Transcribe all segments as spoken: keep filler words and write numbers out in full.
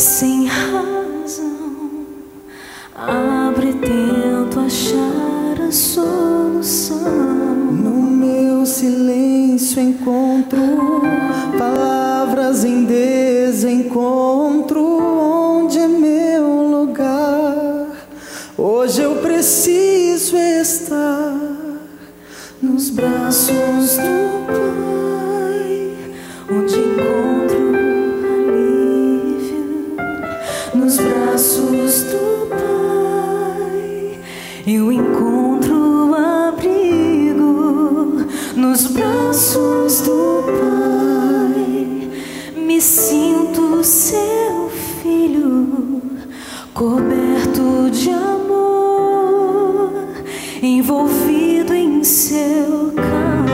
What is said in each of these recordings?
sem razão, abre, tento achar a solução. No meu silêncio encontro palavras em desencontro. Onde é meu lugar? Hoje eu preciso estar nos braços do Pai, onde encontro alívio. Nos braços do Pai eu encontro abrigo. Nos braços do Pai me sinto seu filho, coberto de amor, envolvido em seu calor.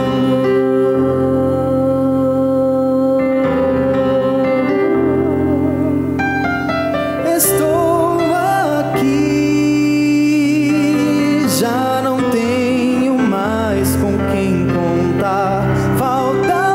Estou aqui, já não tenho mais com quem contar. Falta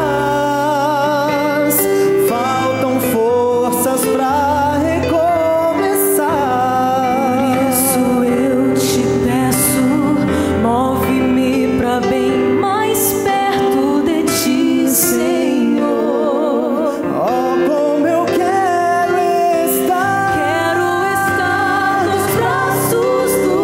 paz, faltam forças pra recomeçar. Por isso eu te peço, move-me pra bem mais perto de ti, Senhor. Oh, como eu quero estar, Quero estar nos braços do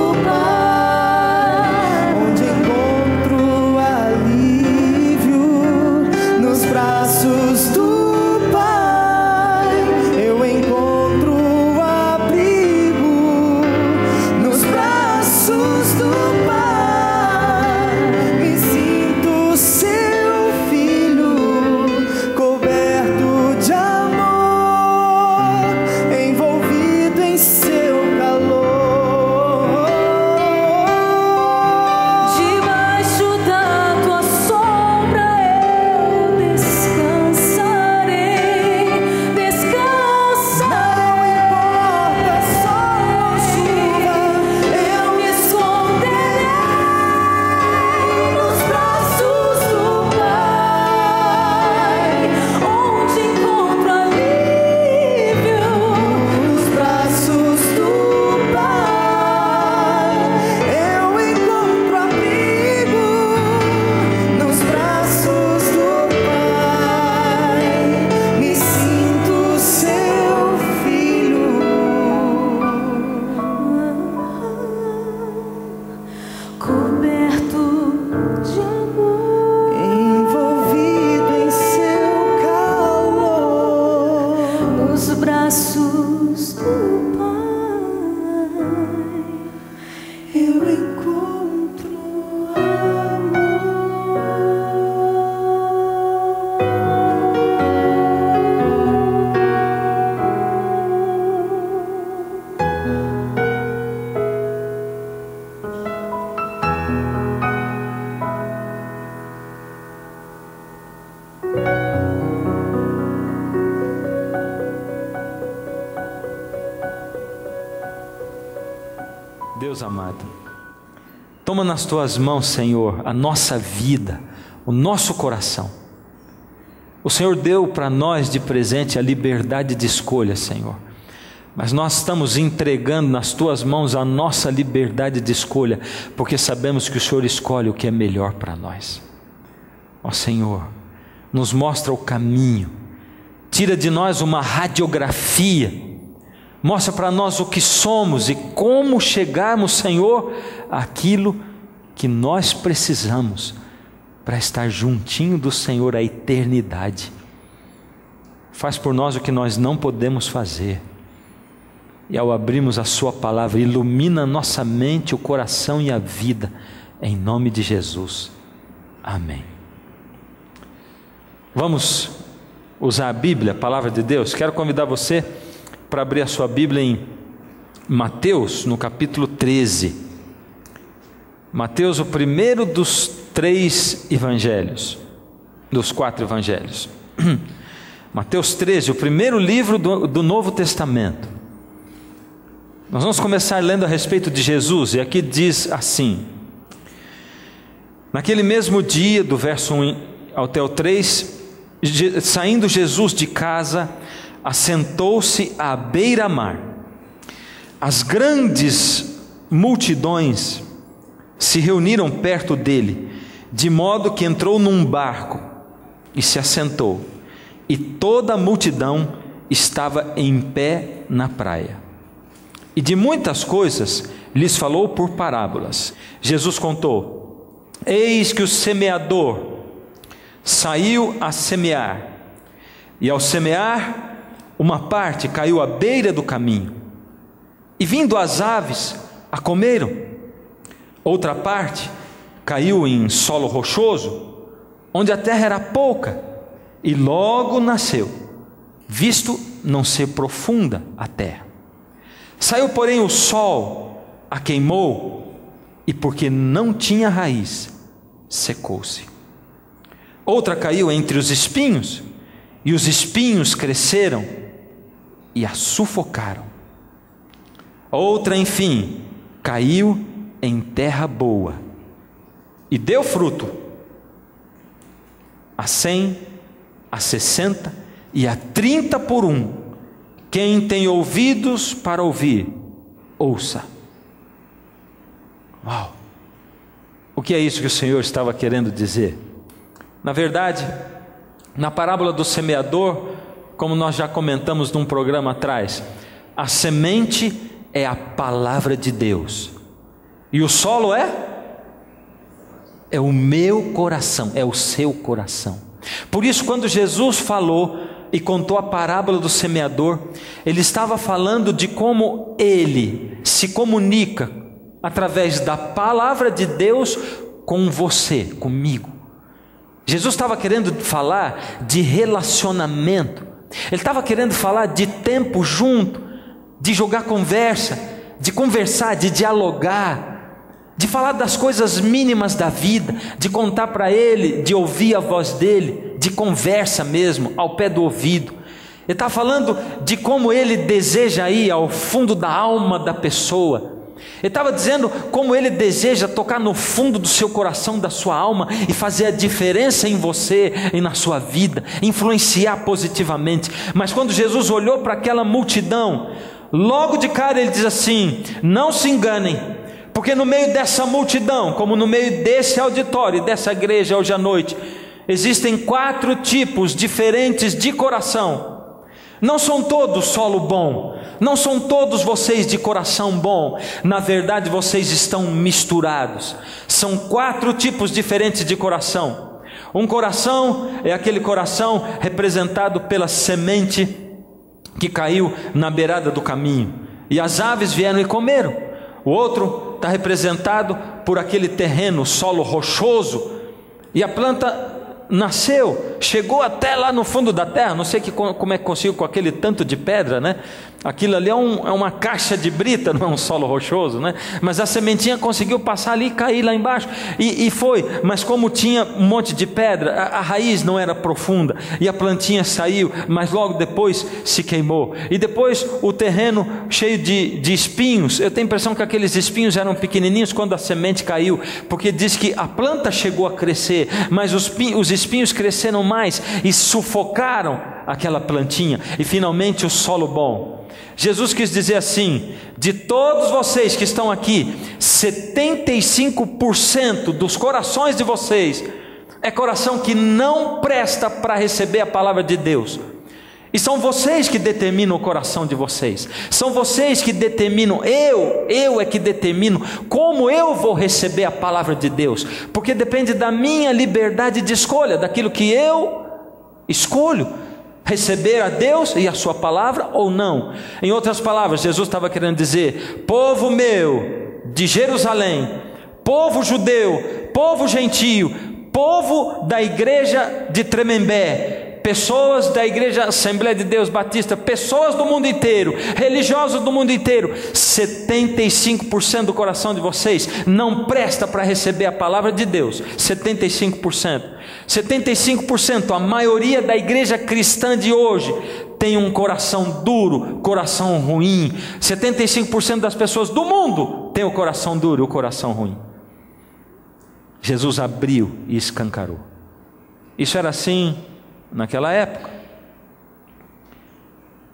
Pai, onde encontro alívio. Nos braços do Pai eu encontro abrigo. Nos braços do Pai me sinto seu filho, coberto de amor, envolvido em seu calor. debaixo da tua sombra eu descansarei, descansarei. Não importa sol ou chuva, Eu me esconderei nos braços do Pai, onde encontro alívio. nos braços do Pai eu encontro abrigo. Nos braços do Pai me sinto seu filho, Coberto de amor, envolvido em seu calor. nos braços do Pai Eu encontro Deus amado, toma nas tuas mãos, Senhor, a nossa vida, o nosso coração. O Senhor deu para nós de presente a liberdade de escolha, Senhor, mas nós estamos entregando nas tuas mãos a nossa liberdade de escolha, porque sabemos que o Senhor escolhe o que é melhor para nós. Ó Senhor, nos mostra o caminho, tira de nós uma radiografia, mostra para nós o que somos e como chegarmos, Senhor, àquilo que nós precisamos para estar juntinho do Senhor a eternidade. Faz por nós o que nós não podemos fazer. E ao abrirmos a sua palavra, ilumina a nossa mente, o coração e a vida, em nome de Jesus. Amém. Vamos usar a Bíblia, a palavra de Deus. Quero convidar você para abrir a sua Bíblia em Mateus, no capítulo treze. Mateus, o primeiro dos três evangelhos, dos quatro evangelhos. Mateus treze, o primeiro livro do, do Novo Testamento. Nós vamos começar lendo a respeito de Jesus, e aqui diz assim: naquele mesmo dia, do verso um até o três, saindo Jesus de casa, assentou-se à beira-mar. As grandes multidões se reuniram perto dele, de modo que entrou num barco e se assentou, e toda a multidão estava em pé na praia. E de muitas coisas lhes falou por parábolas. Jesus contou: eis que o semeador saiu a semear, e ao semear, uma parte caiu à beira do caminho, e vindo as aves, a comeram. Outra parte caiu em solo rochoso, onde a terra era pouca, e logo nasceu, visto não ser profunda a terra. Saiu, porém, o sol, a queimou, e porque não tinha raiz, secou-se. Outra caiu entre os espinhos, e os espinhos cresceram e a sufocaram. Outra, enfim, caiu em terra boa e deu fruto, a cem, a sessenta e a trinta por um. Quem tem ouvidos para ouvir, ouça. Uau! O que é isso que o Senhor estava querendo dizer? Na verdade, na parábola do semeador, como nós já comentamos num programa atrás, a semente é a palavra de Deus, e o solo é? É o meu coração, é o seu coração. Por isso, quando Jesus falou e contou a parábola do semeador, ele estava falando de como ele se comunica através da palavra de Deus com você, comigo. Jesus estava querendo falar de relacionamento, ele estava querendo falar de tempo junto, de jogar conversa, de conversar, de dialogar, de falar das coisas mínimas da vida, de contar para ele, de ouvir a voz dele, de conversa mesmo, ao pé do ouvido. Ele está falando de como ele deseja ir ao fundo da alma da pessoa. Ele estava dizendo como ele deseja tocar no fundo do seu coração, da sua alma, e fazer a diferença em você e na sua vida, influenciar positivamente. Mas quando Jesus olhou para aquela multidão, logo de cara ele diz assim: não se enganem, porque no meio dessa multidão, como no meio desse auditório, dessa igreja hoje à noite, existem quatro tipos diferentes de coração. Não são todos solo bom, não são todos vocês de coração bom. Na verdade, vocês estão misturados. São quatro tipos diferentes de coração. Um coração é aquele coração representado pela semente que caiu na beirada do caminho, e as aves vieram e comeram. O outro está representado por aquele terreno, solo rochoso, e a planta nasceu, chegou até lá no fundo da terra. Não sei que, como é que consigo com aquele tanto de pedra, né? Aquilo ali é, um, é uma caixa de brita, não é um solo rochoso, né? Mas a sementinha conseguiu passar ali e cair lá embaixo, e, e foi. Mas como tinha um monte de pedra, a, a raiz não era profunda, e a plantinha saiu, mas logo depois se queimou. E depois o terreno cheio de, de espinhos. Eu tenho a impressão que aqueles espinhos eram pequenininhos quando a semente caiu, porque diz que a planta chegou a crescer, mas os, os espinhos cresceram mais e sufocaram aquela plantinha. E finalmente o solo bom. Jesus quis dizer assim: de todos vocês que estão aqui, setenta e cinco por cento dos corações de vocês é coração que não presta para receber a palavra de Deus. E são vocês que determinam o coração de vocês. São vocês que determinam. Eu, eu é que determino como eu vou receber a palavra de Deus, porque depende da minha liberdade de escolha, daquilo que eu escolho, receber a Deus e a sua palavra ou não. Em outras palavras, Jesus estava querendo dizer: povo meu de Jerusalém, povo judeu, povo gentio, povo da igreja de Tremembé, pessoas da igreja Assembleia de Deus Batista, pessoas do mundo inteiro, religiosos do mundo inteiro, setenta e cinco por cento do coração de vocês não presta para receber a palavra de Deus. setenta e cinco por cento, setenta e cinco por cento, a maioria da igreja cristã de hoje tem um coração duro, coração ruim. setenta e cinco por cento das pessoas do mundo tem o coração duro e o coração ruim. Jesus abriu e escancarou. Isso era assim naquela época.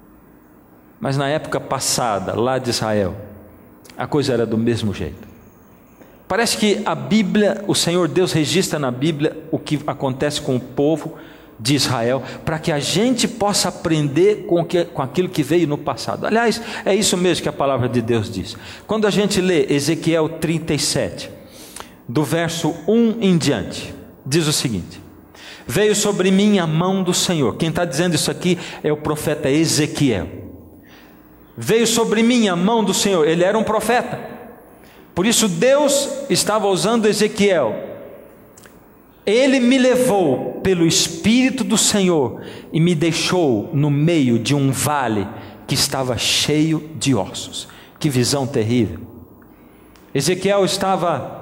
Mas na época passada, lá de Israel, a coisa era do mesmo jeito. Parece que a Bíblia, o Senhor Deus registra na Bíblia o que acontece com o povo de Israel, para que a gente possa aprender com, que, com aquilo que veio no passado. Aliás, é isso mesmo que a palavra de Deus diz. Quando a gente lê Ezequiel trinta e sete, do verso um em diante, diz o seguinte: veio sobre mim a mão do Senhor. Quem está dizendo isso aqui é o profeta Ezequiel. Veio sobre mim a mão do Senhor. Ele era um profeta, por isso Deus estava usando Ezequiel. Ele me levou pelo Espírito do Senhor e me deixou no meio de um vale que estava cheio de ossos. Que visão terrível! Ezequiel estava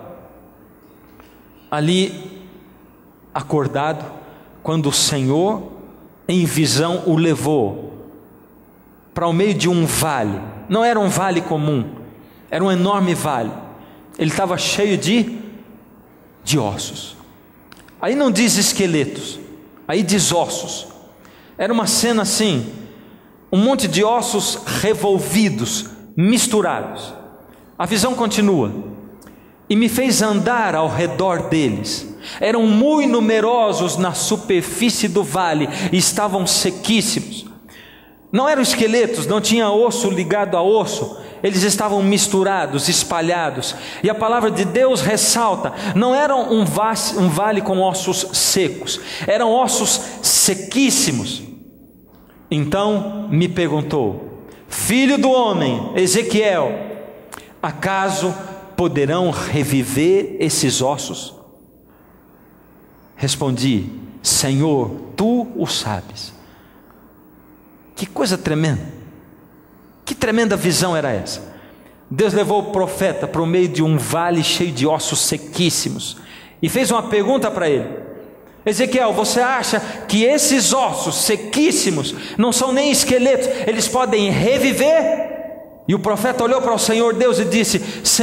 ali acordado quando o Senhor, em visão, o levou para o meio de um vale. Não era um vale comum, era um enorme vale. Ele estava cheio de, de ossos. Aí não diz esqueletos, aí diz ossos. Era uma cena assim, um monte de ossos revolvidos, misturados. A visão continua: e me fez andar ao redor deles. Eram muito numerosos na superfície do vale e estavam sequíssimos. Não eram esqueletos, não tinha osso ligado a osso, eles estavam misturados, espalhados. E a palavra de Deus ressalta: não eram um, vas, um vale com ossos secos, eram ossos sequíssimos. Então me perguntou: filho do homem, Ezequiel, acaso poderão reviver esses ossos? Respondi: Senhor, tu o sabes. Que coisa tremenda, que tremenda visão era essa? Deus levou o profeta para o meio de um vale cheio de ossos sequíssimos e fez uma pergunta para ele: Ezequiel, você acha que esses ossos sequíssimos não são nem esqueletos, eles podem reviver? E o profeta olhou para o Senhor Deus e disse: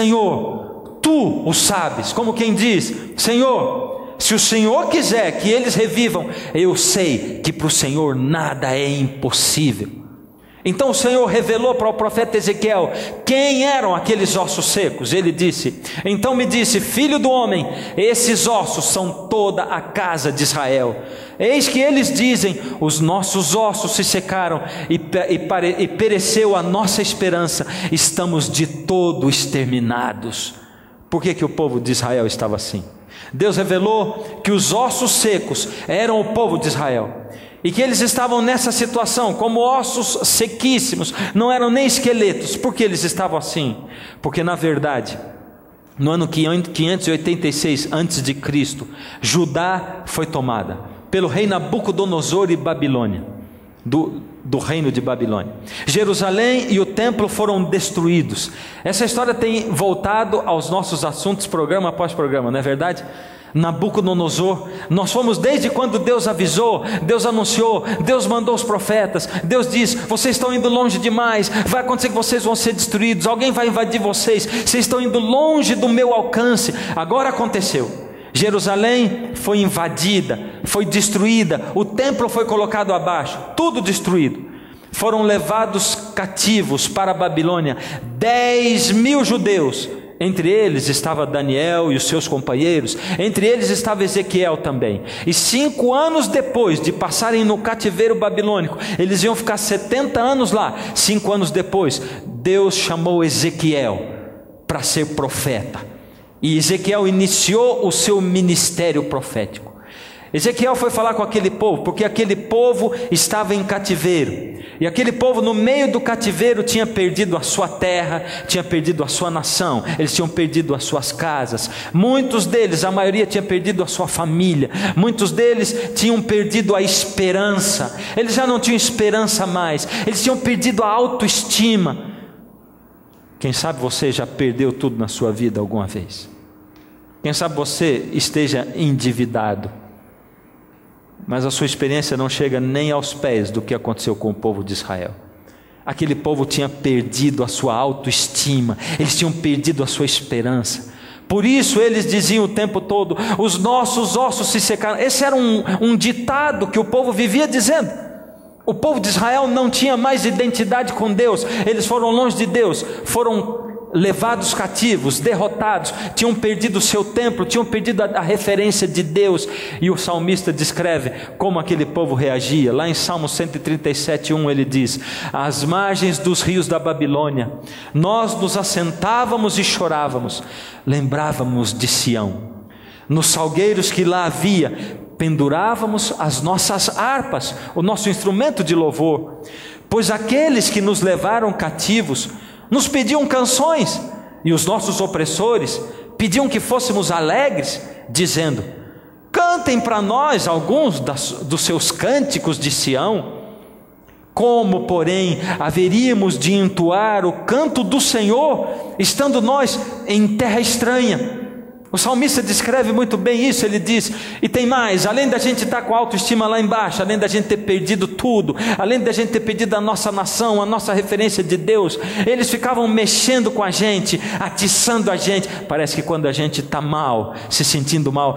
Senhor, tu o sabes. Como quem diz: Senhor, se o Senhor quiser que eles revivam, eu sei que para o Senhor nada é impossível. Então o Senhor revelou para o profeta Ezequiel quem eram aqueles ossos secos. Ele disse: então me disse, filho do homem, esses ossos são toda a casa de Israel. Eis que eles dizem: os nossos ossos se secaram e, e, e pereceu a nossa esperança, estamos de todo exterminados. Por que que o povo de Israel estava assim? Deus revelou que os ossos secos eram o povo de Israel, e que eles estavam nessa situação como ossos sequíssimos, não eram nem esqueletos. Por que eles estavam assim? Porque na verdade, no ano quinhentos e oitenta e seis antes de Cristo, Judá foi tomada pelo rei Nabucodonosor e Babilônia, do, do reino de Babilônia. Jerusalém e o templo foram destruídos. Essa história tem voltado aos nossos assuntos programa após programa, não é verdade? Nabucodonosor, nós fomos desde quando Deus avisou, Deus anunciou, Deus mandou os profetas, Deus diz: vocês estão indo longe demais, vai acontecer que vocês vão ser destruídos, alguém vai invadir vocês, vocês estão indo longe do meu alcance. Agora aconteceu, Jerusalém foi invadida, foi destruída, o templo foi colocado abaixo, tudo destruído. Foram levados cativos para a Babilônia dez mil judeus. Entre eles estava Daniel e os seus companheiros, entre eles estava Ezequiel também. E cinco anos depois de passarem no cativeiro babilônico, eles iam ficar setenta anos lá. Cinco anos depois, Deus chamou Ezequiel para ser profeta, e Ezequiel iniciou o seu ministério profético. Ezequiel foi falar com aquele povo, porque aquele povo estava em cativeiro, e aquele povo no meio do cativeiro tinha perdido a sua terra, tinha perdido a sua nação, eles tinham perdido as suas casas, muitos deles, a maioria tinha perdido a sua família, muitos deles tinham perdido a esperança, eles já não tinham esperança mais, eles tinham perdido a autoestima. Quem sabe você já perdeu tudo na sua vida alguma vez? Quem sabe você esteja endividado, mas a sua experiência não chega nem aos pés do que aconteceu com o povo de Israel. Aquele povo tinha perdido a sua autoestima, eles tinham perdido a sua esperança. Por isso eles diziam o tempo todo: os nossos ossos se secaram. Esse era um, um ditado que o povo vivia dizendo. O povo de Israel não tinha mais identidade com Deus, eles foram longe de Deus, foram levados cativos, derrotados, tinham perdido o seu templo, tinham perdido a, a referência de Deus. E o salmista descreve como aquele povo reagia. Lá em Salmo cento e trinta e sete, um, ele diz: às margens dos rios da Babilônia, nós nos assentávamos e chorávamos, lembrávamos de Sião. Nos salgueiros que lá havia, pendurávamos as nossas harpas, o nosso instrumento de louvor, pois aqueles que nos levaram cativos nos pediam canções, e os nossos opressores pediam que fôssemos alegres, dizendo: cantem para nós alguns das, dos seus cânticos de Sião. Como, porém, haveríamos de entoar o canto do Senhor, estando nós em terra estranha? O salmista descreve muito bem isso. Ele diz: e tem mais, além da gente estar com a autoestima lá embaixo, além da gente ter perdido tudo, além da gente ter perdido a nossa nação, a nossa referência de Deus, eles ficavam mexendo com a gente, atiçando a gente. Parece que quando a gente está mal, se sentindo mal,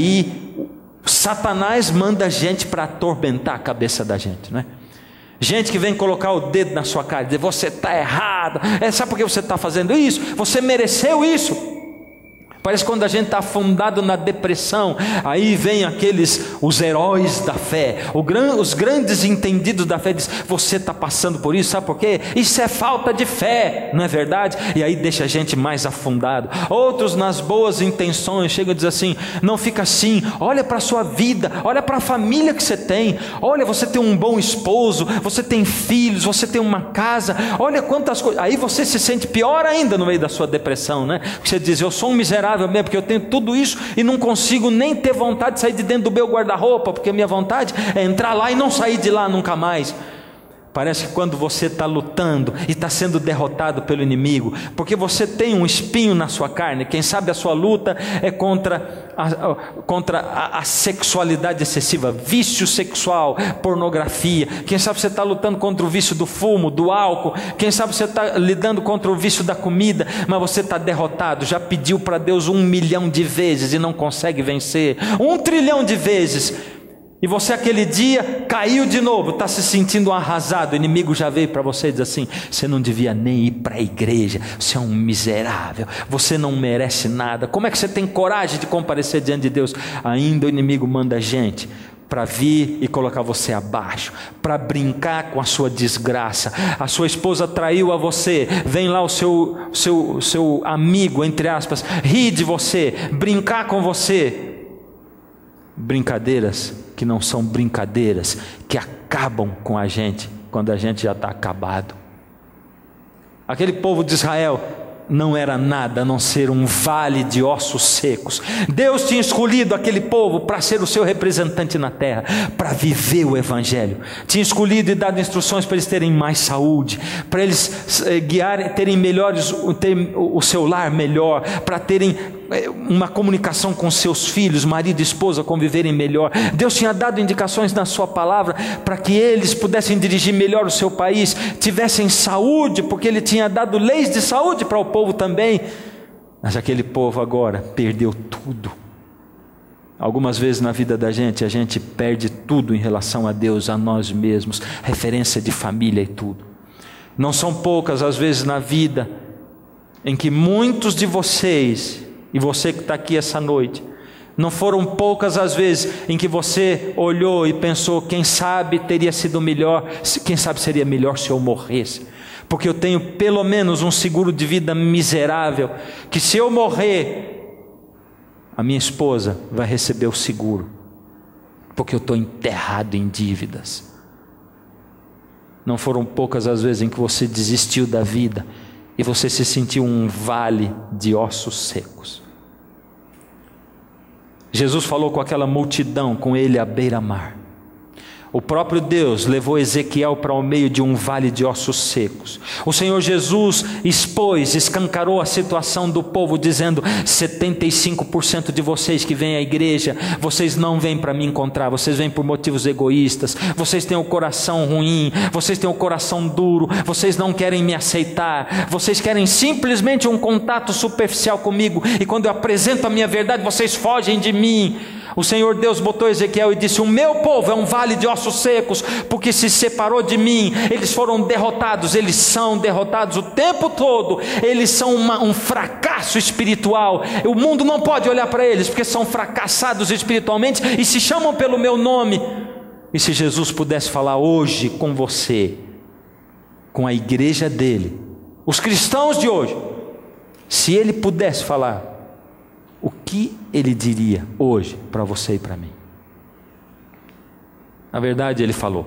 aí Satanás manda a gente para atormentar a cabeça da gente, né? Gente que vem colocar o dedo na sua cara e dizer: você está errado, é, sabe por que você está fazendo isso? Você mereceu isso. Parece que quando a gente está afundado na depressão, aí vem aqueles, os heróis da fé, o gran, os grandes entendidos da fé, diz: você está passando por isso, sabe por quê? Isso é falta de fé, não é verdade? E aí deixa a gente mais afundado. Outros, nas boas intenções, chegam e dizem assim: não fica assim, olha para a sua vida, olha para a família que você tem, olha, você tem um bom esposo, você tem filhos, você tem uma casa, olha quantas coisas. Aí você se sente pior ainda no meio da sua depressão, né? Porque você diz: eu sou um miserável mesmo, porque eu tenho tudo isso e não consigo nem ter vontade de sair de dentro do meu guarda-roupa, porque a minha vontade é entrar lá e não sair de lá nunca mais. Parece que quando você está lutando e está sendo derrotado pelo inimigo, porque você tem um espinho na sua carne, quem sabe a sua luta é contra a, contra a, a sexualidade excessiva, vício sexual, pornografia. Quem sabe você está lutando contra o vício do fumo, do álcool. Quem sabe você está lidando contra o vício da comida, mas você está derrotado, já pediu para Deus um milhão de vezes e não consegue vencer, um trilhão de vezes. E você aquele dia caiu de novo, está se sentindo arrasado. O inimigo já veio para você e diz assim: você não devia nem ir para a igreja, você é um miserável, você não merece nada. Como é que você tem coragem de comparecer diante de Deus? Ainda o inimigo manda gente para vir e colocar você abaixo, para brincar com a sua desgraça. A sua esposa traiu a você, vem lá o seu, seu, seu amigo, entre aspas, rir de você, brincar com você. Brincadeiras que não são brincadeiras, que acabam com a gente quando a gente já está acabado. Aquele povo de Israel não era nada a não ser um vale de ossos secos. Deus tinha escolhido aquele povo para ser o seu representante na terra, para viver o evangelho. Tinha escolhido e dado instruções para eles terem mais saúde, para eles guiarem, terem melhores, ter o seu lar melhor, para terem uma comunicação com seus filhos, marido e esposa, conviverem melhor. Deus tinha dado indicações na sua palavra para que eles pudessem dirigir melhor o seu país, tivessem saúde, porque Ele tinha dado leis de saúde para o povo também. Mas aquele povo agora perdeu tudo. Algumas vezes na vida da gente, a gente perde tudo em relação a Deus, a nós mesmos, referência de família e tudo. Não são poucas as vezes na vida em que muitos de vocês, e você que está aqui essa noite, não foram poucas as vezes em que você olhou e pensou: quem sabe teria sido melhor, quem sabe seria melhor se eu morresse, porque eu tenho pelo menos um seguro de vida miserável, que se eu morrer, a minha esposa vai receber o seguro, porque eu estou enterrado em dívidas. Não foram poucas as vezes em que você desistiu da vida e você se sentiu um vale de ossos secos. Jesus falou com aquela multidão, com ele à beira-mar. O próprio Deus levou Ezequiel para o meio de um vale de ossos secos. O Senhor Jesus expôs, escancarou a situação do povo, dizendo: setenta e cinco por cento de vocês que vêm à igreja, vocês não vêm para me encontrar, vocês vêm por motivos egoístas, vocês têm o coração ruim, vocês têm o coração duro, vocês não querem me aceitar, vocês querem simplesmente um contato superficial comigo, e quando eu apresento a minha verdade, vocês fogem de mim. O Senhor Deus botou Ezequiel e disse: o meu povo é um vale de ossos secos, porque se separou de mim. Eles foram derrotados, eles são derrotados o tempo todo. Eles são uma, um fracasso espiritual. O mundo não pode olhar para eles, porque são fracassados espiritualmente e se chamam pelo meu nome. E se Jesus pudesse falar hoje com você, com a igreja dele, os cristãos de hoje, se ele pudesse falar, o que ele diria hoje para você e para mim? Na verdade, ele falou.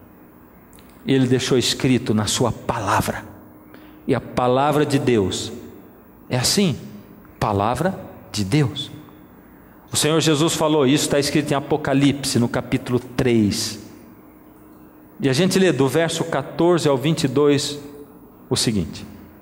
Ele deixou escrito na sua palavra. E a palavra de Deus é assim, palavra de Deus. O Senhor Jesus falou, isso está escrito em Apocalipse, no capítulo três. E a gente lê do verso catorze ao vinte e dois o seguinte: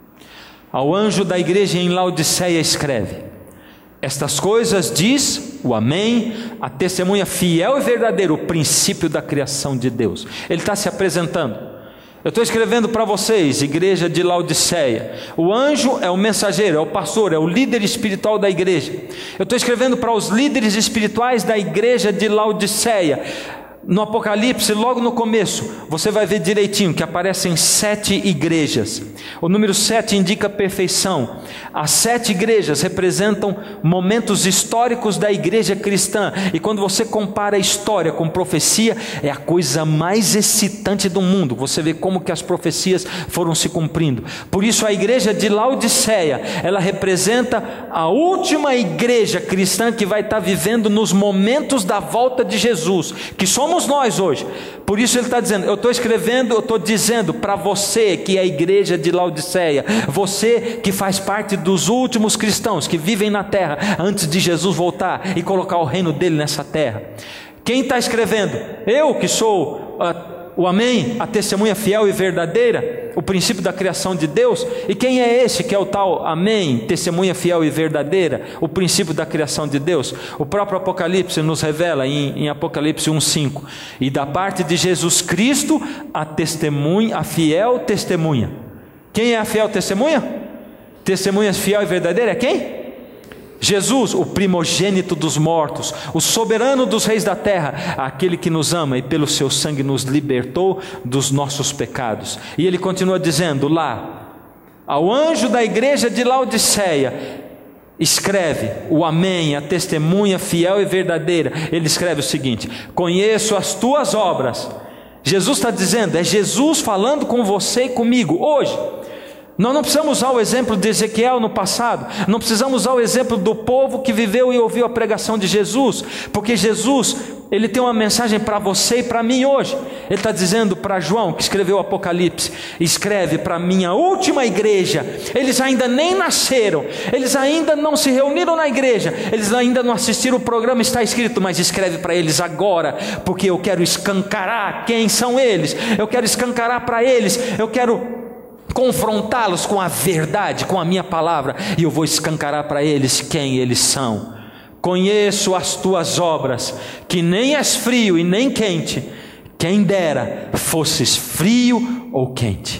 ao anjo da igreja em Laodiceia escreve: estas coisas diz o Amém, a testemunha fiel e verdadeira, o princípio da criação de Deus. Ele está se apresentando. Eu estou escrevendo para vocês, igreja de Laodiceia. O anjo é o mensageiro, é o pastor, é o líder espiritual da igreja. Eu estou escrevendo para os líderes espirituais da igreja de Laodiceia. No Apocalipse, logo no começo, você vai ver direitinho que aparecem sete igrejas. O número sete indica perfeição. As sete igrejas representam momentos históricos da igreja cristã. E quando você compara a história com profecia, é a coisa mais excitante do mundo. Você vê como que as profecias foram se cumprindo. Por isso a igreja de Laodiceia, ela representa a última igreja cristã que vai estar vivendo nos momentos da volta de Jesus, que somos nós hoje. Por isso ele está dizendo, eu estou escrevendo, eu estou dizendo para você que é a igreja de Laodiceia, você que faz parte dos últimos cristãos que vivem na terra antes de Jesus voltar e colocar o reino dele nessa terra. Quem está escrevendo? Eu que sou uh, o Amém, a testemunha fiel e verdadeira, o princípio da criação de Deus. E quem é esse que é o tal Amém, testemunha fiel e verdadeira, o princípio da criação de Deus? O próprio Apocalipse nos revela em, em Apocalipse um, cinco: e da parte de Jesus Cristo, a testemunha, a fiel testemunha. Quem é a fiel testemunha? Testemunha fiel e verdadeira é quem? Jesus, o primogênito dos mortos, o soberano dos reis da terra, aquele que nos ama e pelo seu sangue nos libertou dos nossos pecados. E ele continua dizendo lá, ao anjo da igreja de Laodiceia, escreve o Amém, a testemunha fiel e verdadeira. Ele escreve o seguinte: conheço as tuas obras. Jesus está dizendo, é Jesus falando com você e comigo hoje. Nós não precisamos usar o exemplo de Ezequiel no passado, não precisamos usar o exemplo do povo que viveu e ouviu a pregação de Jesus, porque Jesus, ele tem uma mensagem para você e para mim hoje. Ele está dizendo para João, que escreveu o Apocalipse, escreve para a minha última igreja. Eles ainda nem nasceram, eles ainda não se reuniram na igreja, eles ainda não assistiram o programa, está escrito, mas escreve para eles agora, porque eu quero escancarar quem são eles, eu quero escancarar para eles, eu quero confrontá-los com a verdade, com a minha palavra, e eu vou escancarar para eles quem eles são. Conheço as tuas obras, que nem és frio e nem quente, quem dera fosses frio ou quente.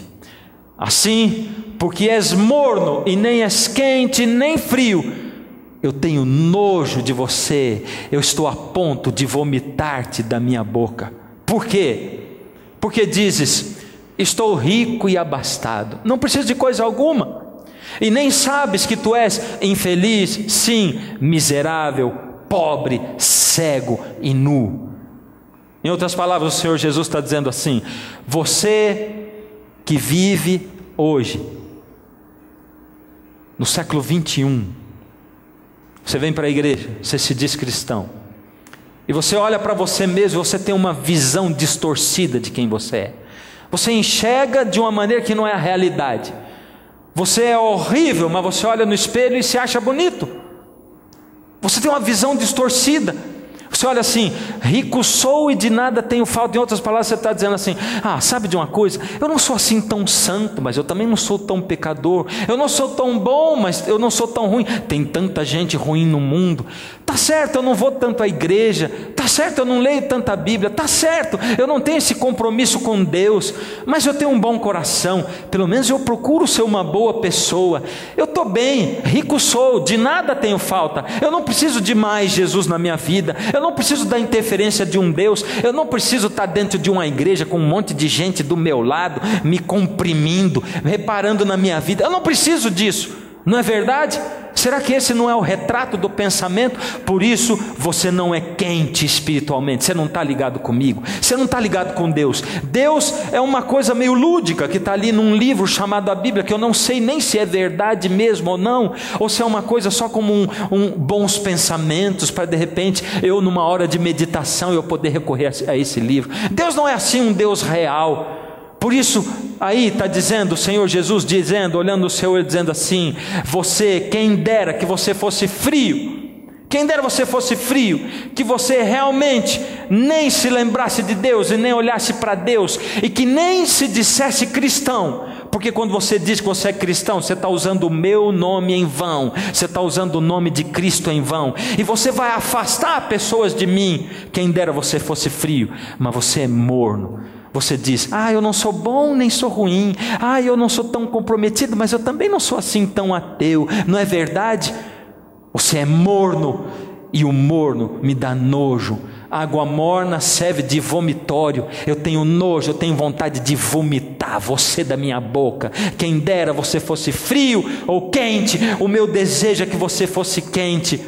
Assim, porque és morno e nem és quente nem frio, eu tenho nojo de você, eu estou a ponto de vomitar-te da minha boca. Por quê? Porque dizes, estou rico e abastado, não preciso de coisa alguma, e nem sabes que tu és infeliz, sim, miserável, pobre, cego e nu. Em outras palavras, o Senhor Jesus está dizendo assim: você que vive hoje, no século vinte e um, você vem para a igreja, você se diz cristão, e você olha para você mesmo, você tem uma visão distorcida de quem você é. Você enxerga de uma maneira que não é a realidade. Você é horrível, mas você olha no espelho e se acha bonito. Você tem uma visão distorcida. Você olha assim, rico sou e de nada tenho falta. Em outras palavras, você está dizendo assim: ah, sabe de uma coisa? Eu não sou assim tão santo, mas eu também não sou tão pecador. Eu não sou tão bom, mas eu não sou tão ruim. Tem tanta gente ruim no mundo. Tá certo, eu não vou tanto à igreja. Tá certo, eu não leio tanta Bíblia. Tá certo, eu não tenho esse compromisso com Deus, mas eu tenho um bom coração. Pelo menos eu procuro ser uma boa pessoa. Eu estou bem, rico sou, de nada tenho falta. Eu não preciso de mais Jesus na minha vida. Eu não preciso da interferência de um Deus. Eu não preciso estar dentro de uma igreja com um monte de gente do meu lado, me comprimindo, reparando na minha vida. Eu não preciso disso. Não é verdade? Será que esse não é o retrato do pensamento? Por isso você não é quente espiritualmente. Você não está ligado comigo. Você não está ligado com Deus. Deus é uma coisa meio lúdica que está ali num livro chamado a Bíblia, que eu não sei nem se é verdade mesmo ou não, ou se é uma coisa só como um, um bons pensamentos, para de repente eu numa hora de meditação eu poder recorrer a, a esse livro. Deus não é assim um Deus real. Por isso, aí está dizendo, o Senhor Jesus dizendo, olhando o Senhor, dizendo assim: você, quem dera que você fosse frio, quem dera você fosse frio, que você realmente nem se lembrasse de Deus e nem olhasse para Deus, e que nem se dissesse cristão, porque quando você diz que você é cristão, você está usando o meu nome em vão, você está usando o nome de Cristo em vão, e você vai afastar pessoas de mim. Quem dera você fosse frio, mas você é morno. Você diz: ah, eu não sou bom nem sou ruim, ah, eu não sou tão comprometido, mas eu também não sou assim tão ateu. Não é verdade? Você é morno, e o morno me dá nojo. Água morna serve de vomitório. Eu tenho nojo, eu tenho vontade de vomitar você da minha boca. Quem dera você fosse frio ou quente. O meu desejo é que você fosse quente.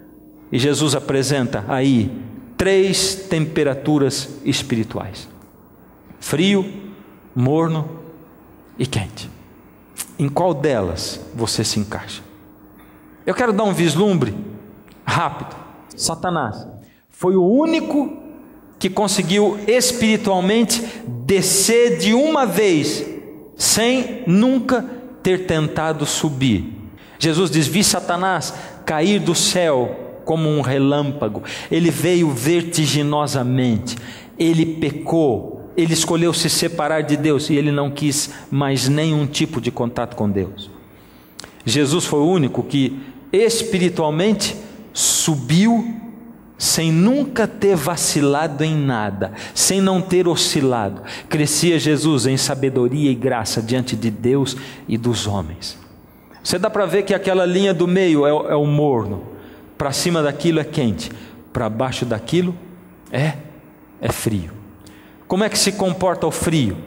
E Jesus apresenta aí três temperaturas espirituais: frio, morno e quente. Em qual delas você se encaixa? Eu quero dar um vislumbre rápido. Satanás foi o único que conseguiu espiritualmente descer de uma vez, sem nunca ter tentado subir. Jesus diz: vi Satanás cair do céu como um relâmpago. Ele veio vertiginosamente, ele pecou, ele escolheu se separar de Deus, e ele não quis mais nenhum tipo de contato com Deus. Jesus foi o único que espiritualmente subiu sem nunca ter vacilado em nada, sem não ter oscilado. Crescia Jesus em sabedoria e graça diante de Deus e dos homens. Você dá para ver que aquela linha do meio é, é o morno. Para cima daquilo é quente, para baixo daquilo é, é frio. Como é que se comporta o frio?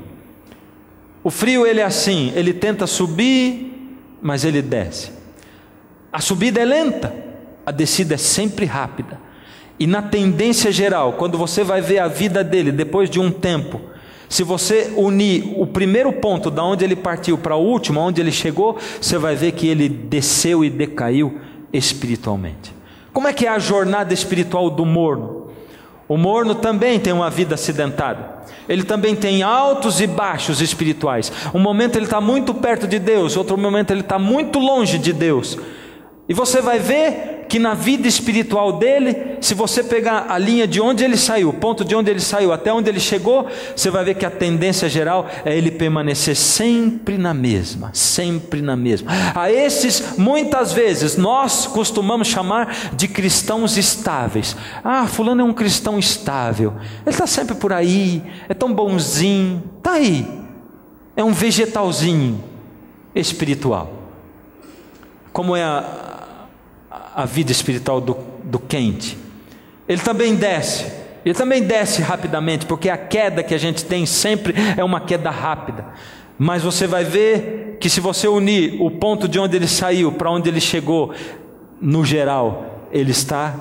O frio, ele é assim, ele tenta subir, mas ele desce. A subida é lenta, a descida é sempre rápida. E na tendência geral, quando você vai ver a vida dele depois de um tempo, se você unir o primeiro ponto da onde ele partiu para o último, onde ele chegou, você vai ver que ele desceu e decaiu espiritualmente. Como é que é a jornada espiritual do morno? O morno também tem uma vida acidentada. Ele também tem altos e baixos espirituais. Um momento ele está muito perto de Deus, outro momento ele está muito longe de Deus. E você vai ver que na vida espiritual dele, se você pegar a linha de onde ele saiu, o ponto de onde ele saiu até onde ele chegou, você vai ver que a tendência geral é ele permanecer sempre na mesma, sempre na mesma. A esses, muitas vezes, nós costumamos chamar de cristãos estáveis. Ah, fulano é um cristão estável, ele está sempre por aí, é tão bonzinho, está aí, é um vegetalzinho espiritual. Como é a a vida espiritual do, do quente? Ele também desce, ele também desce rapidamente, porque a queda que a gente tem sempre é uma queda rápida. Mas você vai ver que se você unir o ponto de onde ele saiu para onde ele chegou, no geral, ele está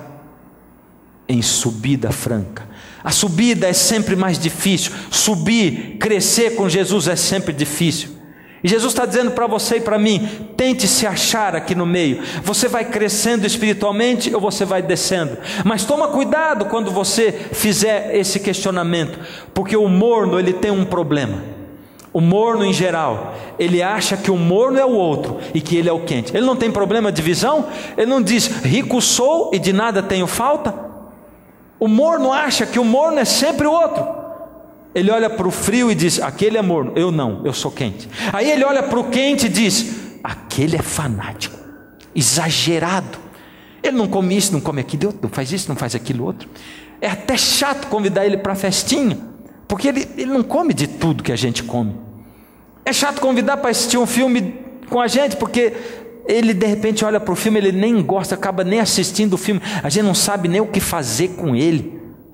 em subida franca. A subida é sempre mais difícil. Subir, crescer com Jesus é sempre difícil. E Jesus está dizendo para você e para mim: tente se achar aqui no meio. Você vai crescendo espiritualmente ou você vai descendo? Mas toma cuidado quando você fizer esse questionamento, porque o morno, ele tem um problema. O morno em geral, ele acha que o morno é o outro e que ele é o quente. Ele não tem problema de visão? Ele não diz: rico sou e de nada tenho falta? O morno acha que o morno é sempre o outro. Ele olha para o frio e diz: aquele é morno, eu não, eu sou quente. Aí ele olha para o quente e diz: aquele é fanático, exagerado. Ele não come isso, não come aquilo, não faz isso, não faz aquilo outro. É até chato convidar ele para a festinha, porque ele, ele não come de tudo que a gente come. É chato convidar para assistir um filme com a gente, porque ele de repente olha para o filme, ele nem gosta, acaba nem assistindo o filme, a gente não sabe nem o que fazer com ele.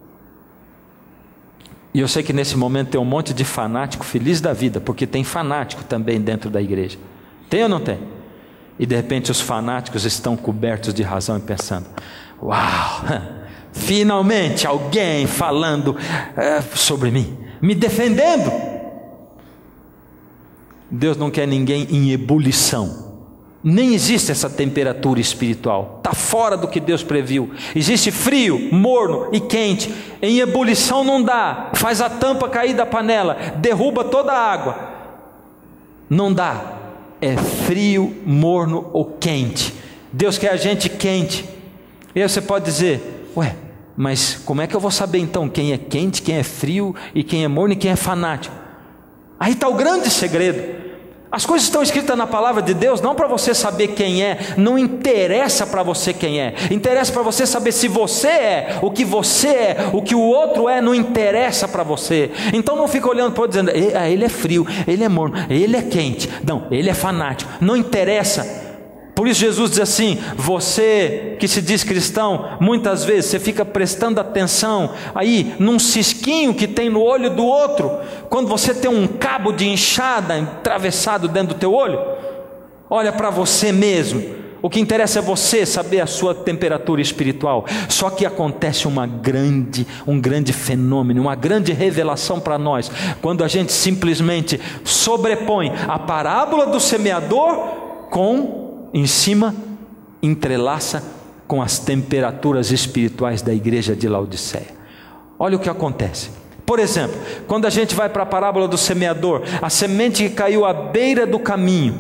E eu sei que nesse momento tem um monte de fanático feliz da vida, porque tem fanático também dentro da igreja. Tem ou não tem? E de repente os fanáticos estão cobertos de razão e pensando: uau, finalmente alguém falando é, sobre mim, me defendendo. Deus não quer ninguém em ebulição. Nem existe essa temperatura espiritual, está fora do que Deus previu. Existe frio, morno e quente. Em ebulição não dá, faz a tampa cair da panela, derruba toda a água. Não dá, é frio, morno ou quente. Deus quer a gente quente. E aí você pode dizer: ué, mas como é que eu vou saber então quem é quente, quem é frio, e quem é morno e quem é fanático? Aí está o grande segredo. As coisas estão escritas na palavra de Deus não para você saber quem é, não interessa para você quem é, interessa para você saber se você é o que você é, o que o outro é, não interessa para você. Então não fica olhando para o outro dizendo: ele é frio, ele é morno, ele é quente, não, ele é fanático, não interessa. Por isso Jesus diz assim: você que se diz cristão, muitas vezes você fica prestando atenção aí num cisquinho que tem no olho do outro, quando você tem um cabo de enxada atravessado dentro do teu olho. Olha para você mesmo. O que interessa é você saber a sua temperatura espiritual. Só que acontece uma grande, um grande fenômeno, uma grande revelação para nós, quando a gente simplesmente sobrepõe a parábola do semeador com em cima, entrelaça com as temperaturas espirituais da igreja de Laodiceia. Olha o que acontece. Por exemplo, quando a gente vai para a parábola do semeador, a semente que caiu à beira do caminho,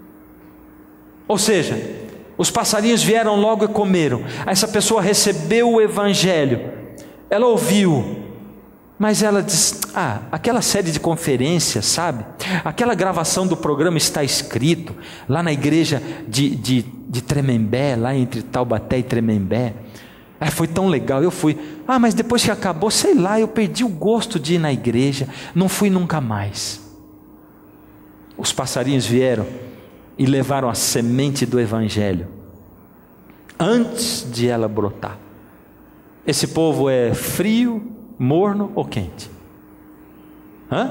ou seja, os passarinhos vieram logo e comeram. Essa pessoa recebeu o evangelho, ela ouviu, mas ela diz: ah, aquela série de conferências, sabe? Aquela gravação do programa está escrito lá na igreja de, de, de Tremembé, lá entre Taubaté e Tremembé. Ah, foi tão legal, eu fui. Ah, mas depois que acabou, sei lá, eu perdi o gosto de ir na igreja, não fui nunca mais. Os passarinhos vieram e levaram a semente do evangelho antes de ela brotar. Esse povo é frio, morno ou quente? Hã?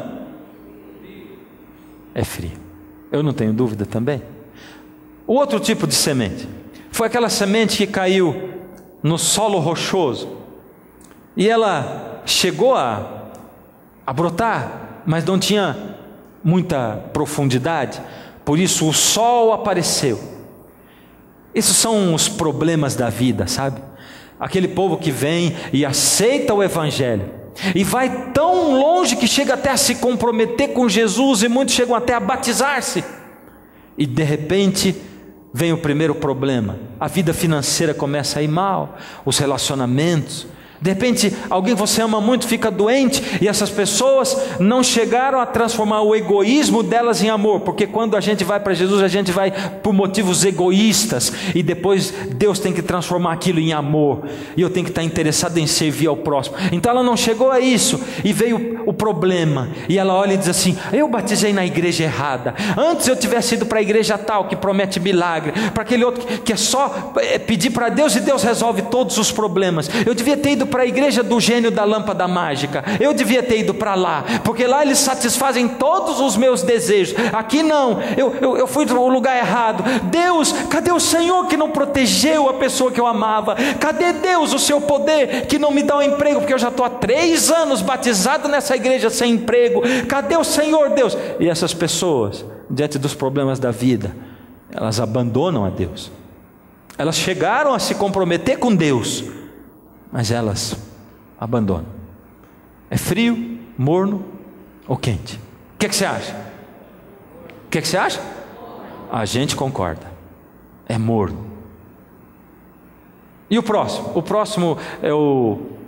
É frio. Eu não tenho dúvida também. O outro tipo de semente foi aquela semente que caiu no solo rochoso e ela chegou a, a brotar, mas não tinha muita profundidade, por isso o sol apareceu. Esses são os problemas da vida, sabe? Aquele povo que vem e aceita o evangelho e vai tão longe que chega até a se comprometer com Jesus, e muitos chegam até a batizar-se, e de repente vem o primeiro problema. A vida financeira começa a ir mal, os relacionamentos. De repente alguém que você ama muito fica doente, e essas pessoas não chegaram a transformar o egoísmo delas em amor, porque quando a gente vai para Jesus, a gente vai por motivos egoístas, e depois Deus tem que transformar aquilo em amor, e eu tenho que estar interessado em servir ao próximo. Então ela não chegou a isso, e veio o problema, e ela olha e diz assim: eu batizei na igreja errada, antes eu tivesse ido para a igreja tal, que promete milagre, para aquele outro que é só pedir para Deus e Deus resolve todos os problemas. Eu devia ter ido para a igreja do gênio da lâmpada mágica, eu devia ter ido para lá, porque lá eles satisfazem todos os meus desejos. Aqui não, eu, eu, eu fui no lugar errado. Deus, cadê o Senhor que não protegeu a pessoa que eu amava? Cadê Deus, o seu poder que não me dá um emprego, porque eu já estou há três anos batizado nessa igreja sem emprego? Cadê o Senhor, Deus? E essas pessoas, diante dos problemas da vida, elas abandonam a Deus. Elas chegaram a se comprometer com Deus, mas elas abandonam. É frio, morno ou quente? O que, que você acha? O que, que você acha? A gente concorda, é morno. E o próximo? O próximo é o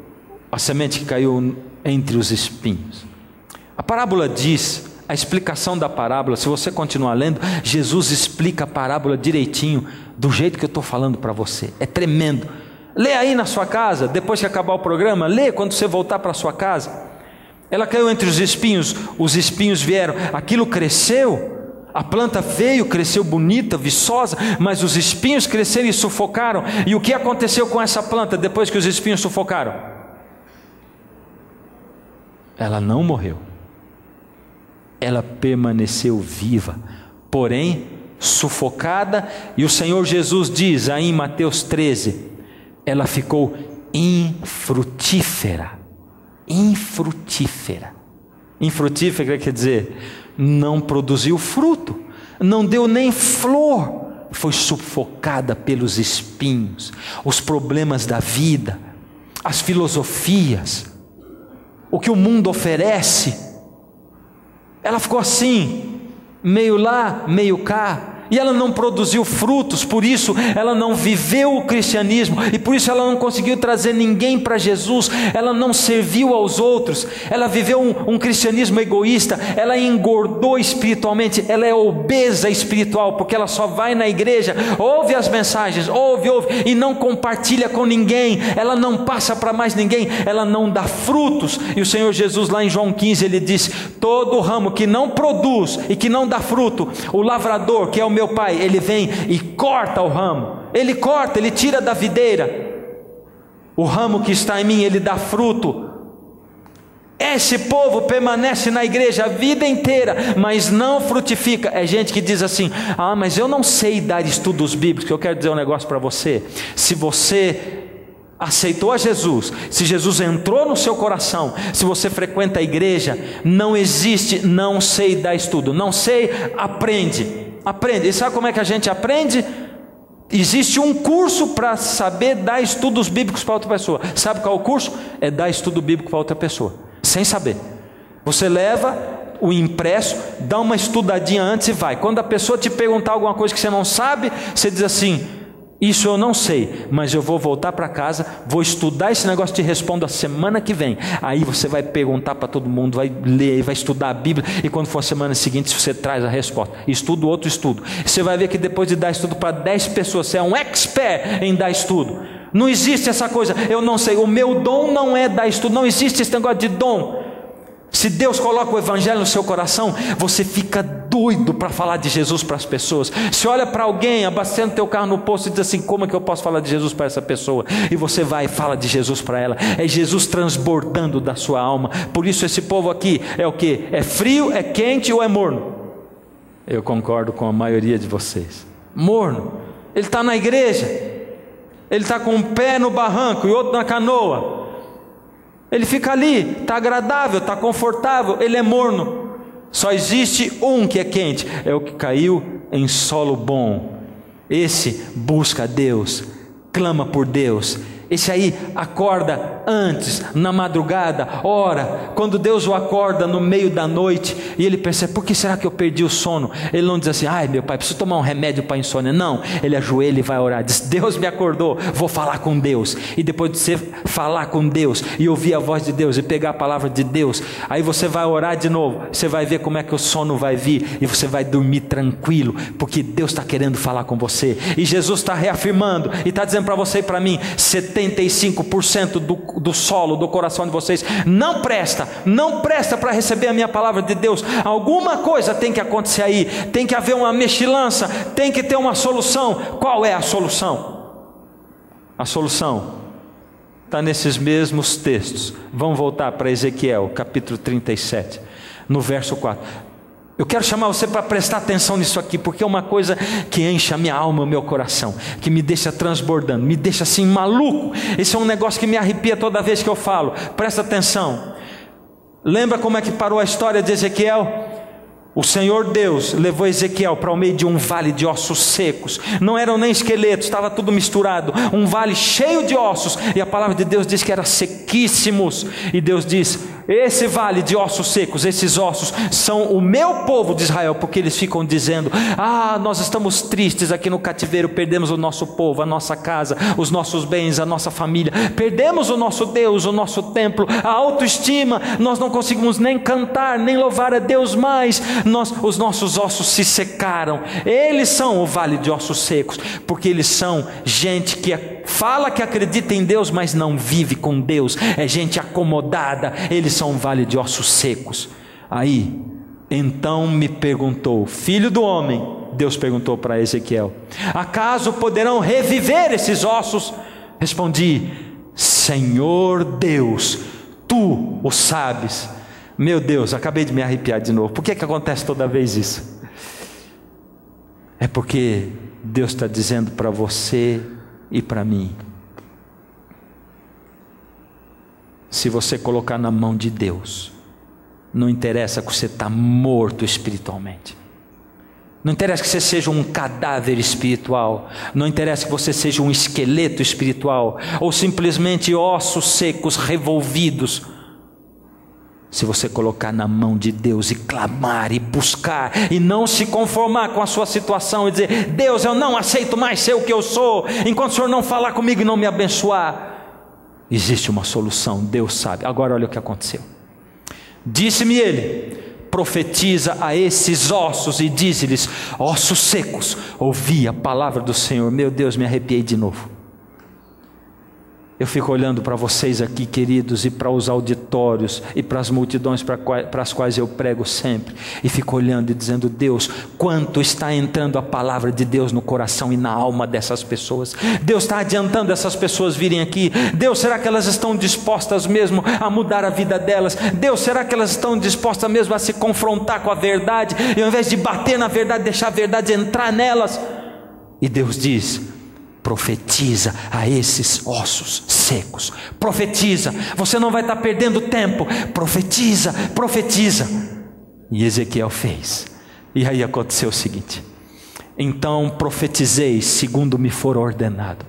a semente que caiu entre os espinhos. A parábola diz, a explicação da parábola, se você continuar lendo, Jesus explica a parábola direitinho, do jeito que eu estou falando para você. É tremendo. Lê aí na sua casa, depois que acabar o programa, lê quando você voltar para a sua casa. Ela caiu entre os espinhos, os espinhos vieram, aquilo cresceu, a planta veio, cresceu bonita, viçosa, mas os espinhos cresceram e sufocaram. E o que aconteceu com essa planta depois que os espinhos sufocaram? Ela não morreu, ela permaneceu viva, porém sufocada. E o Senhor Jesus diz aí em Mateus treze, ela ficou infrutífera. Infrutífera. Infrutífera quer dizer, não produziu fruto, não deu nem flor, foi sufocada pelos espinhos, os problemas da vida, as filosofias, o que o mundo oferece. Ela ficou assim, meio lá, meio cá, e ela não produziu frutos, por isso ela não viveu o cristianismo, e por isso ela não conseguiu trazer ninguém para Jesus, ela não serviu aos outros, ela viveu um, um cristianismo egoísta, ela engordou espiritualmente, ela é obesa espiritual, porque ela só vai na igreja, ouve as mensagens, ouve, ouve, e não compartilha com ninguém, ela não passa para mais ninguém, ela não dá frutos. E o Senhor Jesus lá em João quinze, ele diz, todo ramo que não produz e que não dá fruto, o lavrador, que é o meu Pai, ele vem e corta o ramo, ele corta, ele tira da videira, o ramo que está em mim, ele dá fruto. Esse povo permanece na igreja a vida inteira, mas não frutifica. É gente que diz assim, ah, mas eu não sei dar estudos bíblicos. Eu quero dizer um negócio para você, se você aceitou a Jesus, se Jesus entrou no seu coração, se você frequenta a igreja, não existe não sei dar estudo, não sei, aprende. Aprende. E sabe como é que a gente aprende? Existe um curso para saber dar estudos bíblicos para outra pessoa. Sabe qual é o curso? É dar estudo bíblico para outra pessoa, sem saber. Você leva o impresso, dá uma estudadinha antes e vai. Quando a pessoa te perguntar alguma coisa que você não sabe, você diz assim, isso eu não sei, mas eu vou voltar para casa, vou estudar esse negócio, te respondo a semana que vem. Aí você vai perguntar para todo mundo, vai ler, vai estudar a Bíblia, e quando for a semana seguinte você traz a resposta. Estudo outro estudo. Você vai ver que depois de dar estudo para dez pessoas, você é um expert em dar estudo. Não existe essa coisa, eu não sei, o meu dom não é dar estudo, não existe esse negócio de dom. Se Deus coloca o evangelho no seu coração, você fica doido para falar de Jesus para as pessoas. Se olha para alguém abastecendo teu carro no posto e diz assim, como é que eu posso falar de Jesus para essa pessoa? E você vai e fala de Jesus para ela. É Jesus transbordando da sua alma. Por isso esse povo aqui é o que? É frio, é quente ou é morno? Eu concordo com a maioria de vocês. Morno. Ele está na igreja, ele está com um pé no barranco e outro na canoa. Ele fica ali, está agradável, está confortável, ele é morno. Só existe um que é quente, é o que caiu em solo bom. Esse busca a Deus, clama por Deus. Esse aí acorda antes, na madrugada, ora, quando Deus o acorda no meio da noite, e ele percebe, por que será que eu perdi o sono? Ele não diz assim, ai meu pai, preciso tomar um remédio para insônia. Não, ele ajoelha e vai orar, diz, Deus me acordou, vou falar com Deus. E depois de você falar com Deus, e ouvir a voz de Deus, e pegar a palavra de Deus, aí você vai orar de novo, você vai ver como é que o sono vai vir, e você vai dormir tranquilo, porque Deus está querendo falar com você. E Jesus está reafirmando, e está dizendo para você e para mim, setenta e cinco por cento do, do solo, do coração de vocês, não presta, não presta para receber a minha palavra de Deus. Alguma coisa tem que acontecer aí, tem que haver uma mexilança, tem que ter uma solução. Qual é a solução? A solução está nesses mesmos textos. Vamos voltar para Ezequiel, capítulo trinta e sete, no verso quatro. Eu quero chamar você para prestar atenção nisso aqui, porque é uma coisa que enche a minha alma, o meu coração, que me deixa transbordando, me deixa assim maluco. Esse é um negócio que me arrepia toda vez que eu falo. Presta atenção. Lembra como é que parou a história de Ezequiel? O Senhor Deus levou Ezequiel para o meio de um vale de ossos secos. Não eram nem esqueletos, estava tudo misturado. Um vale cheio de ossos. E a palavra de Deus diz que eram sequíssimos. E Deus diz, Esse vale de ossos secos, esses ossos são o meu povo de Israel, porque eles ficam dizendo: ah, nós estamos tristes aqui no cativeiro, perdemos o nosso povo, a nossa casa, os nossos bens, a nossa família, perdemos o nosso Deus, o nosso templo, a autoestima, nós não conseguimos nem cantar, nem louvar a Deus mais, nós, os nossos ossos se secaram. Eles são o vale de ossos secos, porque eles são gente que fala que acredita em Deus, mas não vive com Deus, é gente acomodada. Eles são um vale de ossos secos. Aí, então me perguntou: filho do homem, Deus perguntou para Ezequiel, acaso poderão reviver esses ossos? Respondi: Senhor Deus, tu o sabes. Meu Deus, acabei de me arrepiar de novo. Por que que acontece toda vez isso? É porque Deus está dizendo para você e para mim: se você colocar na mão de Deus, não interessa que você está morto espiritualmente, não interessa que você seja um cadáver espiritual, não interessa que você seja um esqueleto espiritual, ou simplesmente ossos secos revolvidos. Se você colocar na mão de Deus e clamar e buscar, e não se conformar com a sua situação e dizer: Deus, eu não aceito mais ser o que eu sou, enquanto o Senhor não falar comigo e não me abençoar. Existe uma solução, Deus sabe. Agora olha o que aconteceu. Disse-me ele: profetiza a esses ossos e dize-lhes: ossos secos, ouvi a palavra do Senhor. Meu Deus, me arrepiei de novo. Eu fico olhando para vocês aqui, queridos, e para os auditórios, e para as multidões para, para as quais eu prego sempre, e fico olhando e dizendo: Deus, quanto está entrando a palavra de Deus no coração e na alma dessas pessoas? Deus está adiantando essas pessoas virem aqui. Deus, será que elas estão dispostas mesmo a mudar a vida delas? Deus, será que elas estão dispostas mesmo a se confrontar com a verdade, e ao invés de bater na verdade, deixar a verdade entrar nelas? E Deus diz: profetiza a esses ossos secos, profetiza, você não vai estar perdendo tempo, profetiza, profetiza. E Ezequiel fez, e aí aconteceu o seguinte: então profetizei segundo me for ordenado.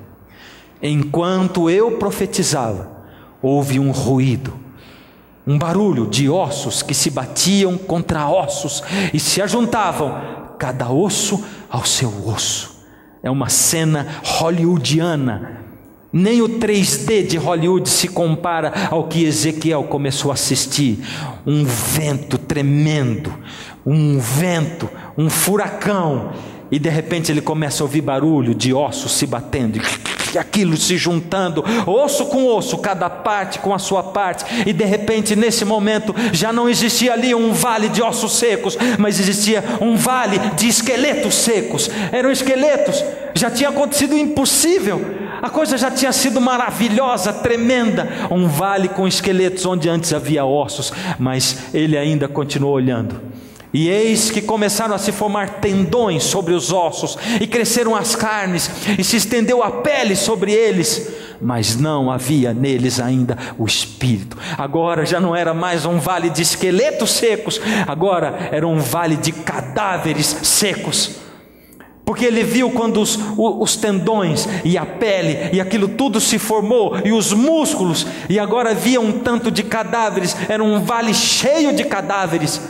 Enquanto eu profetizava, houve um ruído, um barulho de ossos que se batiam contra ossos e se ajuntavam, cada osso ao seu osso. É uma cena hollywoodiana. Nem o três D de Hollywood se compara ao que Ezequiel começou a assistir. Um vento tremendo, um vento, um furacão, e de repente ele começa a ouvir barulho de ossos se batendo, e aquilo se juntando, osso com osso, cada parte com a sua parte, e de repente nesse momento já não existia ali um vale de ossos secos, mas existia um vale de esqueletos secos. Eram esqueletos, já tinha acontecido o impossível, a coisa já tinha sido maravilhosa, tremenda, um vale com esqueletos onde antes havia ossos, mas ele ainda continuou olhando. E eis que começaram a se formar tendões sobre os ossos, e cresceram as carnes, e se estendeu a pele sobre eles, mas não havia neles ainda o espírito. Agora já não era mais um vale de esqueletos secos, agora era um vale de cadáveres secos. Porque ele viu quando os, os tendões e a pele e aquilo tudo se formou, e os músculos, e agora havia um tanto de cadáveres, era um vale cheio de cadáveres.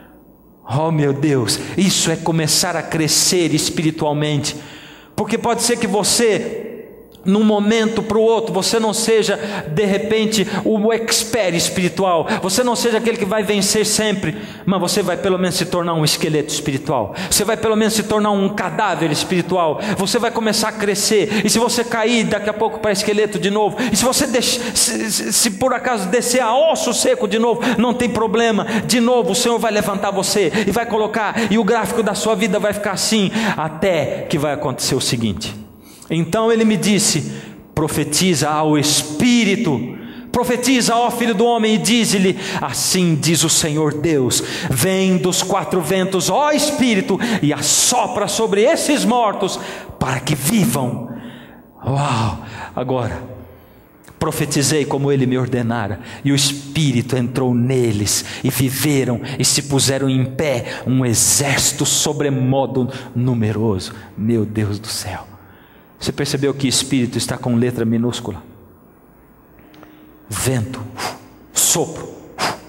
Oh meu Deus, isso é começar a crescer espiritualmente, porque pode ser que você, num momento para o outro, você não seja de repente o expert espiritual, você não seja aquele que vai vencer sempre, mas você vai pelo menos se tornar um esqueleto espiritual, você vai pelo menos se tornar um cadáver espiritual, você vai começar a crescer. E se você cair daqui a pouco para esqueleto de novo, e se você deixa, se, se, se por acaso descer a osso seco de novo, não tem problema, de novo o Senhor vai levantar você e vai colocar, e o gráfico da sua vida vai ficar assim, até que vai acontecer o seguinte. Então ele me disse: profetiza ao Espírito, profetiza, ó filho do homem, e dize-lhe: assim diz o Senhor Deus, vem dos quatro ventos, ó Espírito, e assopra sobre esses mortos, para que vivam. Uau! Agora, profetizei como ele me ordenara, e o Espírito entrou neles, e viveram, e se puseram em pé, um exército sobremodo numeroso. Meu Deus do céu! Você percebeu que Espírito está com letra minúscula? Vento, sopro,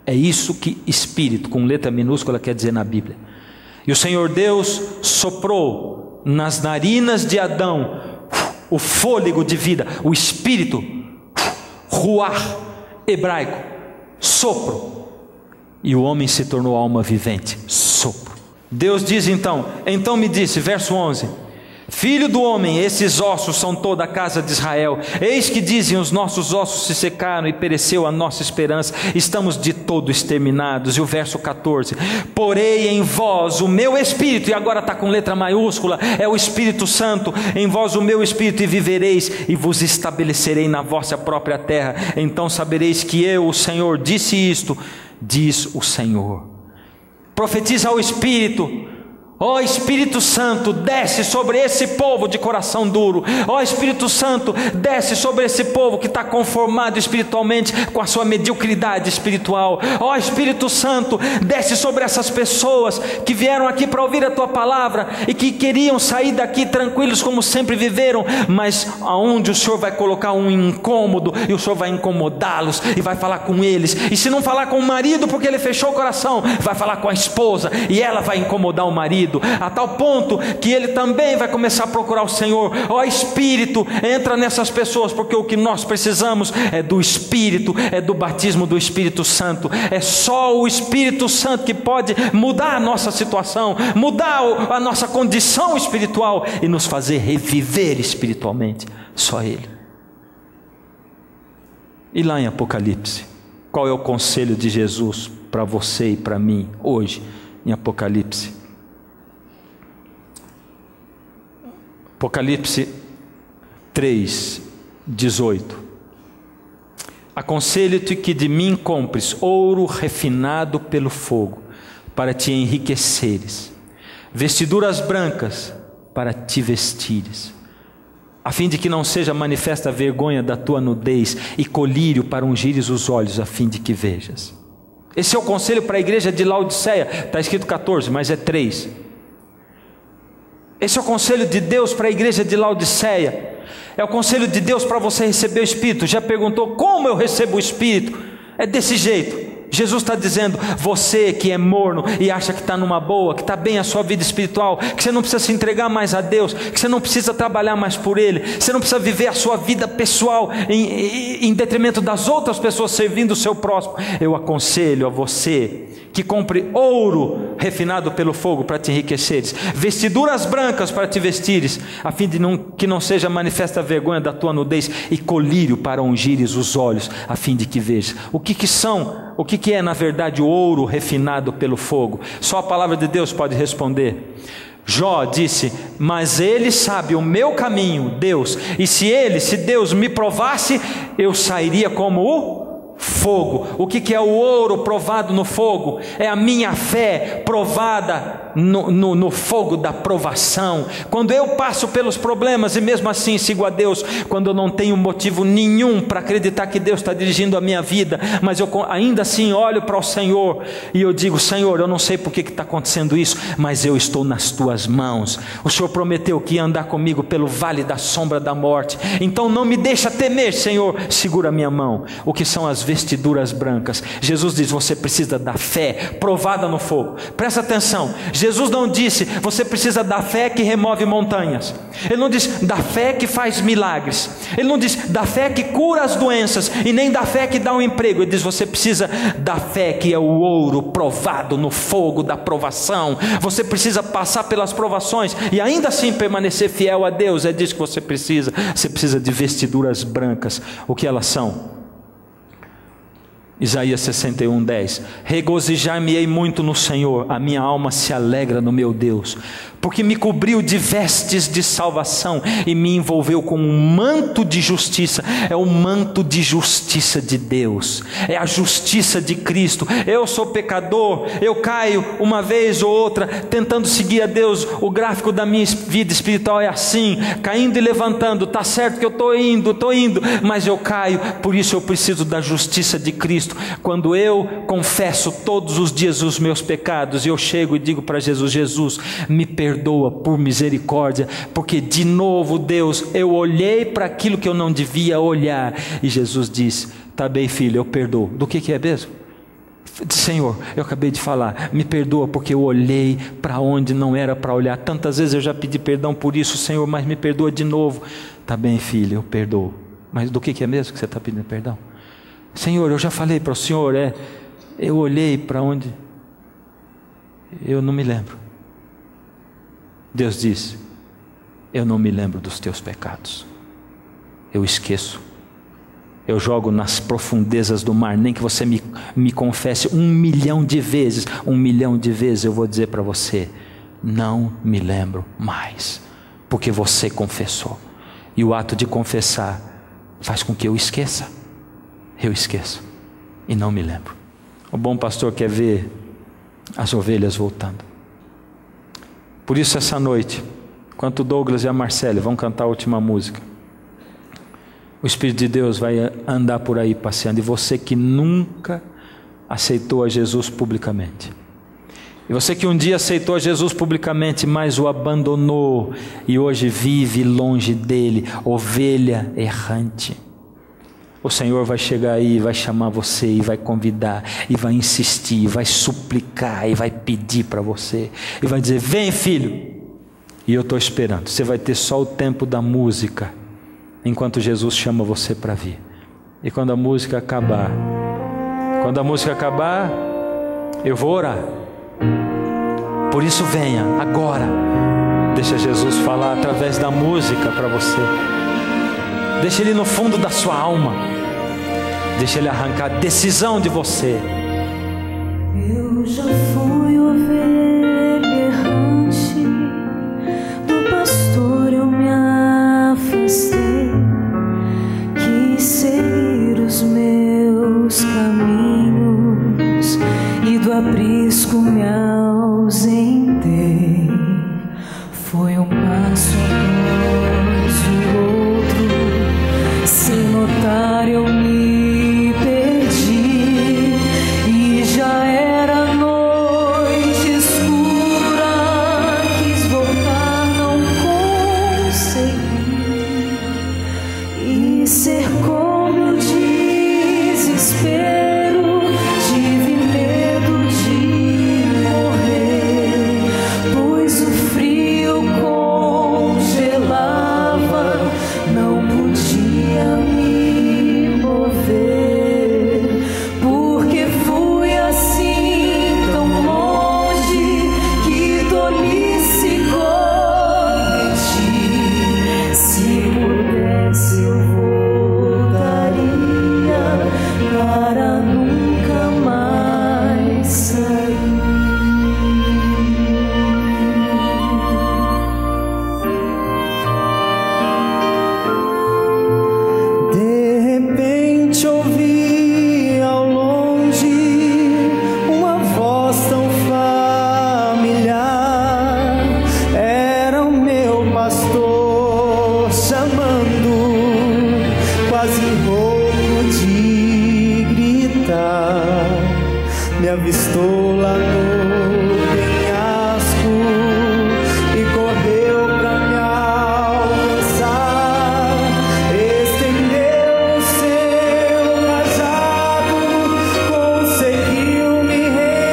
É isso que espírito, com letra minúscula, quer dizer na Bíblia. E o Senhor Deus soprou nas narinas de Adão o fôlego de vida, o espírito, ruach, hebraico, sopro. E o homem se tornou alma vivente, sopro. Deus diz então, então me disse, verso onze: Filho do homem, esses ossos são toda a casa de Israel. Eis que dizem, os nossos ossos se secaram e pereceu a nossa esperança, estamos de todo exterminados. E o verso quatorze: Porei em vós o meu espírito, e agora está com letra maiúscula, é o Espírito Santo, em vós o meu espírito, e vivereis, e vos estabelecerei na vossa própria terra. Então sabereis que eu, o Senhor, disse isto, diz o Senhor. Profetiza ao Espírito: ó Espírito Santo, desce sobre esse povo de coração duro. Ó Espírito Santo, desce sobre esse povo que está conformado espiritualmente com a sua mediocridade espiritual. Ó Espírito Santo, desce sobre essas pessoas que vieram aqui para ouvir a tua palavra e que queriam sair daqui tranquilos como sempre viveram, mas aonde o Senhor vai colocar um incômodo e o Senhor vai incomodá-los e vai falar com eles. E se não falar com o marido porque ele fechou o coração, vai falar com a esposa e ela vai incomodar o marido, a tal ponto que ele também vai começar a procurar o Senhor. Ó Espírito, entra nessas pessoas, porque o que nós precisamos é do Espírito, é do batismo do Espírito Santo. É só o Espírito Santo que pode mudar a nossa situação, mudar a nossa condição espiritual e nos fazer reviver espiritualmente. Só Ele. E lá em Apocalipse, qual é o conselho de Jesus para você e para mim hoje em Apocalipse? Apocalipse três, dezoito. Aconselho-te que de mim compres ouro refinado pelo fogo, para te enriqueceres, vestiduras brancas para te vestires, a fim de que não seja manifesta a vergonha da tua nudez, e colírio para ungires os olhos, a fim de que vejas. Esse é o conselho para a igreja de Laodiceia. Está escrito quatorze, mas é três. Esse é o conselho de Deus para a igreja de Laodiceia. É o conselho de Deus para você receber o Espírito. Já perguntou como eu recebo o Espírito? É desse jeito. Jesus está dizendo, você que é morno e acha que está numa boa, que está bem a sua vida espiritual, que você não precisa se entregar mais a Deus, que você não precisa trabalhar mais por Ele, você não precisa viver a sua vida pessoal em, em, em detrimento das outras pessoas, servindo o seu próximo. Eu aconselho a você que compre ouro refinado pelo fogo para te enriqueceres, vestiduras brancas para te vestires, a fim de não, que não seja manifesta a vergonha da tua nudez, e colírio para ungires os olhos, a fim de que vejas. O que que são, o que que é na verdade o ouro refinado pelo fogo? Só a palavra de Deus pode responder. Jó disse, mas ele sabe o meu caminho, Deus, e se ele, se Deus me provasse, eu sairia como o fogo. O que que é o ouro provado no fogo? É a minha fé provada no, no, no fogo da provação. Quando eu passo pelos problemas e mesmo assim sigo a Deus, quando eu não tenho motivo nenhum para acreditar que Deus está dirigindo a minha vida, mas eu ainda assim olho para o Senhor e eu digo, Senhor, eu não sei por que está acontecendo isso, mas eu estou nas tuas mãos. O Senhor prometeu que ia andar comigo pelo vale da sombra da morte, então não me deixa temer, Senhor, segura a minha mão. O que são as vestiduras brancas? Jesus diz, você precisa da fé provada no fogo. Presta atenção, Jesus não disse, você precisa da fé que remove montanhas. Ele não diz, da fé que faz milagres. Ele não diz, da fé que cura as doenças, e nem da fé que dá um emprego. Ele diz, você precisa da fé que é o ouro provado no fogo da provação. Você precisa passar pelas provações e ainda assim permanecer fiel a Deus. É disso que você precisa. Você precisa de vestiduras brancas. O que elas são? Isaías sessenta e um, dez. Regozijar-me-ei muito no Senhor, a minha alma se alegra no meu Deus, porque me cobriu de vestes de salvação e me envolveu com um manto de justiça. É o manto de justiça de Deus, é a justiça de Cristo. Eu sou pecador, eu caio uma vez ou outra tentando seguir a Deus. O gráfico da minha vida espiritual é assim, caindo e levantando. Está certo que eu estou indo, estou indo, mas eu caio. Por isso eu preciso da justiça de Cristo. Quando eu confesso todos os dias os meus pecados, eu chego e digo para Jesus, Jesus, me perdoa por misericórdia, porque de novo, Deus, eu olhei para aquilo que eu não devia olhar. E Jesus diz, tá bem, filho, eu perdoo. Do que que é mesmo? Senhor, eu acabei de falar, me perdoa porque eu olhei para onde não era para olhar. Tantas vezes eu já pedi perdão por isso, Senhor, mas me perdoa de novo. Tá bem, filho, eu perdoo. Mas do que, que é mesmo que você está pedindo perdão? Senhor, eu já falei para o Senhor, é, eu olhei para onde eu não me lembro. Deus diz, eu não me lembro dos teus pecados, eu esqueço. Eu jogo nas profundezas do mar, nem que você me, me confesse um milhão de vezes, um milhão de vezes eu vou dizer para você, não me lembro mais, porque você confessou. E o ato de confessar faz com que eu esqueça. Eu esqueço e não me lembro. O bom pastor quer ver as ovelhas voltando. Por isso essa noite, enquanto o Douglas e a Marcele vão cantar a última música, o Espírito de Deus vai andar por aí passeando. E você que nunca aceitou a Jesus publicamente, e você que um dia aceitou a Jesus publicamente, mas o abandonou e hoje vive longe dele, ovelha errante, o Senhor vai chegar aí, vai chamar você e vai convidar, e vai insistir, vai suplicar, e vai pedir para você, e vai dizer, vem filho, e eu estou esperando. Você vai ter só o tempo da música, enquanto Jesus chama você para vir. E quando a música acabar, quando a música acabar, eu vou orar. Por isso venha agora. Deixa Jesus falar através da música para você. Deixa Ele no fundo da sua alma. Deixa Ele arrancar a decisão de você. Eu já fui ovelha errante, do pastor eu me afastei. Quis seguir os meus caminhos e do aprisco me ausentei. Foi um passo após o outro, sem notar eu me perdi, e já era noite escura. Quis voltar, não consegui, e cercou meu desespero. Tive medo de morrer, pois o frio congelava, não podia me mover, porque fui assim tão longe, que tolice cometi. Se pudesse eu voltaria para nunca mais sair. De repente ouvi ao longe uma voz tão familiar. Era o meu pastor chamando, quase rouco de gritar. Me avistou lá no penhasco e correu pra me alcançar. Estendeu o seu cajado, conseguiu me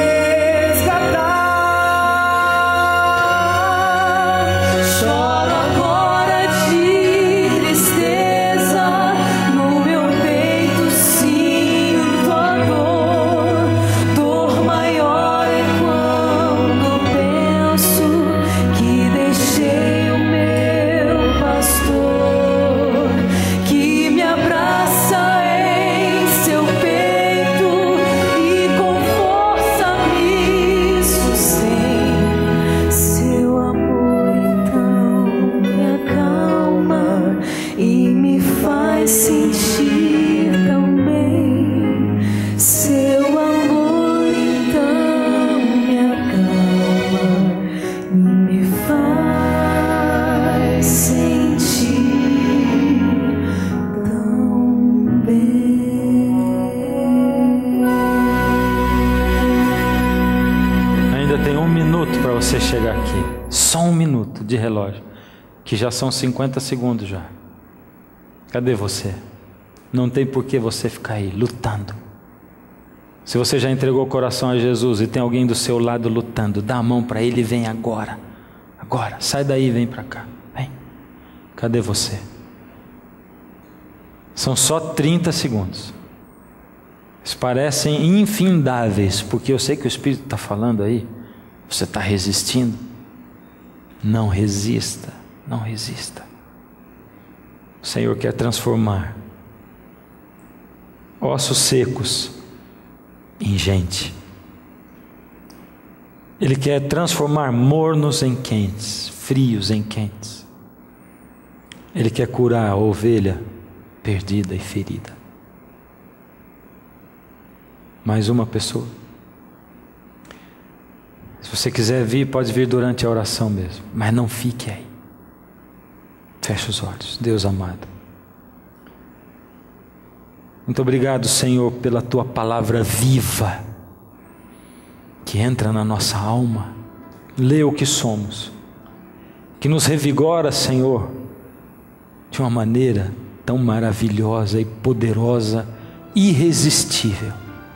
resgatar. Choro agora de tristeza, no meu peito sinto a dor. Dor maior é quando penso que deixei o meu pastor, que me abraça em seu peito e com força me sustém. Seu amor então me acalma e me faz sentir tão bem. Seu amor então me acalma e me faz sentir tão bem. Ainda tem um minuto para você chegar aqui. Só um minuto de relógio, que já são cinquenta segundos já. Cadê você? Não tem por que você ficar aí lutando. Se você já entregou o coração a Jesus e tem alguém do seu lado lutando, dá a mão para ele e vem agora. Agora, sai daí e vem para cá. Vem. Cadê você? São só trinta segundos. Eles parecem infindáveis, porque eu sei que o Espírito está falando aí. Você está resistindo. Não resista, não resista. O Senhor quer transformar ossos secos em gente. Ele quer transformar mornos em quentes, frios em quentes. Ele quer curar a ovelha perdida e ferida. Mais uma pessoa. Se você quiser vir, pode vir durante a oração mesmo, mas não fique aí. Feche os olhos. Deus amado, muito obrigado, Senhor, pela Tua palavra viva, que entra na nossa alma, lê o que somos, que nos revigora, Senhor, de uma maneira tão maravilhosa e poderosa, irresistível.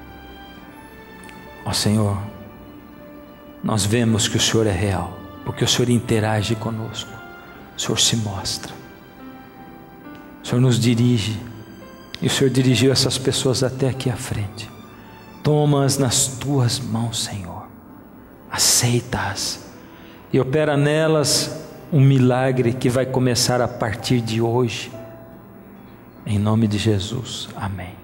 Ó Senhor, nós vemos que o Senhor é real, porque o Senhor interage conosco, o Senhor se mostra, o Senhor nos dirige, e o Senhor dirigiu essas pessoas até aqui à frente. Toma-as nas Tuas mãos, Senhor, aceita-as e opera nelas um milagre que vai começar a partir de hoje, em nome de Jesus, amém.